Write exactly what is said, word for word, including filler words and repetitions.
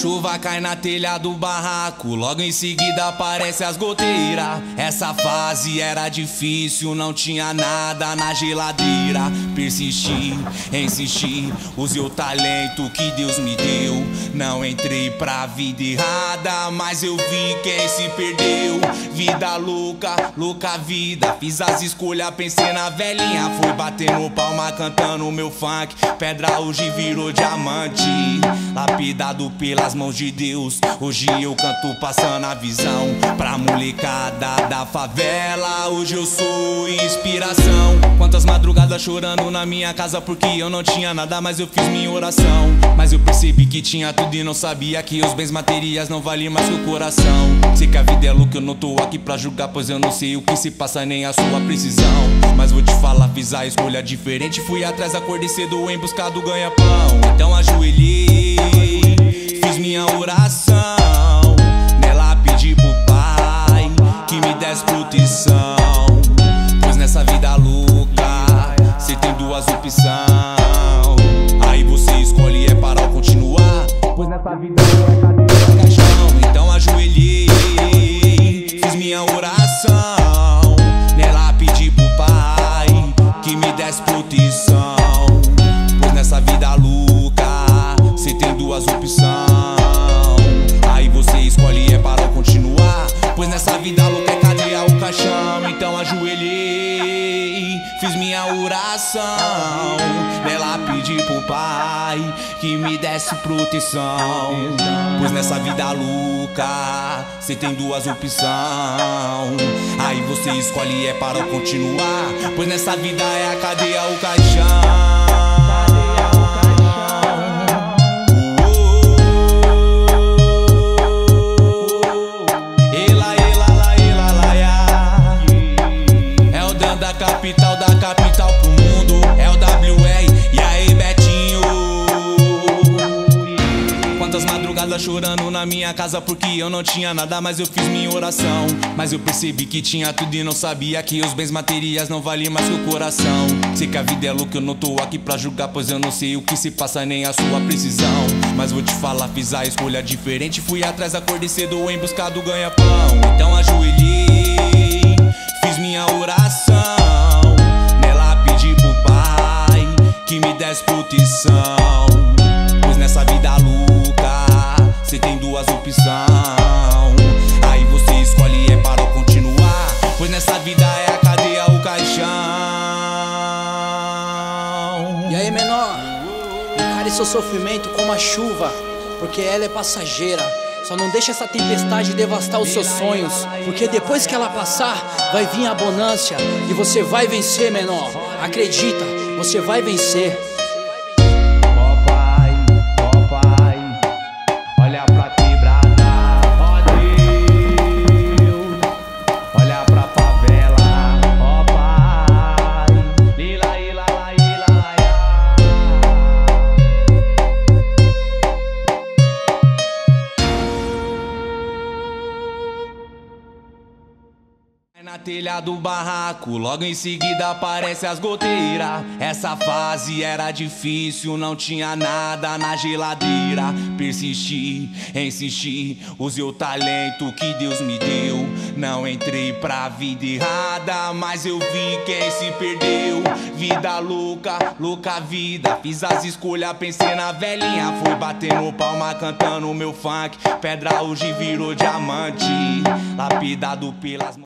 Chuva cai na telha do barraco, logo em seguida aparece as goteiras. Essa fase era difícil, não tinha nada na geladeira. Persisti, insisti, usei o talento que Deus me deu. Não entrei pra vida errada, mas eu vi quem se perdeu. Vida louca, louca vida, fiz as escolhas, pensei na velhinha. Fui batendo palma, cantando meu funk. Pedra hoje virou diamante, lapidado pelas mãos de Deus. Hoje eu canto passando a visão pra molecada da favela. Hoje eu sou inspiração. Quantas madrugadas chorando na minha casa porque eu não tinha nada, mas eu fiz minha oração. Mas eu percebi que tinha tudo e não sabia que os bens materiais não valiam mais que o coração. Sei que a vida é louca, eu não tô aqui pra julgar, pois eu não sei o que se passa nem a sua precisão. Mas vou te falar, fiz a escolha diferente. Fui atrás, acordei cedo em busca do ganha-pão. Então ajoelhei, fiz minha oração. Nela pedi pro Pai que me desse proteção, pois nessa vida louca cê tem duas opções. Aí você escolhe, é parar ou continuar, pois nessa vida louca é cadeira ou caixão. Então ajoelhei, fiz minha oração. Nela pedi pro Pai que me desse proteção, pois nessa vida louca cê tem duas opções. Aí você escolhe, é parar ou continuar, pois nessa vida louca é cadeia ou caixão. Então ajoelhei, fiz minha oração. Nela pedi pro Pai que me desse proteção, pois nessa vida louca cê tem duas opções. Aí você escolhe, é parar ou continuar, pois nessa vida é a cadeia ou caixão. Capital da capital pro mundo, é o W R, e aí Betinho. Quantas madrugadas chorando na minha casa porque eu não tinha nada, mas eu fiz minha oração. Mas eu percebi que tinha tudo e não sabia que os bens materiais não valiam mais que o coração. Sei que a vida é louca, eu não tô aqui pra julgar, pois eu não sei o que se passa nem a sua precisão. Mas vou te falar, fiz a escolha diferente. Fui atrás, acordei cedo em busca do ganha-pão. Então ajoelhei, fiz minha oração. Que me desse proteção, pois nessa vida louca cê tem duas opções. Aí você escolhe, é parar ou continuar, pois nessa vida é a cadeia ou caixão. E aí, menor, encare seu sofrimento como a chuva, porque ela é passageira. Só não deixa essa tempestade devastar os seus sonhos, porque depois que ela passar, vai vir a abundância e você vai vencer, menor. Acredita, você vai vencer. Ó Pai, ó Pai, olha pra quebrada. Ó Deus, olha pra favela. Ó Pai, lila, ila, la, ila, la, na telha do barraco, logo em seguida aparece as goteiras. Essa fase era difícil, não tinha nada na geladeira. Persisti, insisti, usei o talento que Deus me deu. Não entrei pra vida errada, mas eu vi quem se perdeu. Vida louca, louca vida, fiz as escolhas, pensei na velhinha. Fui batendo palma, cantando meu funk. Pedra hoje virou diamante, lapidado pelas mãos.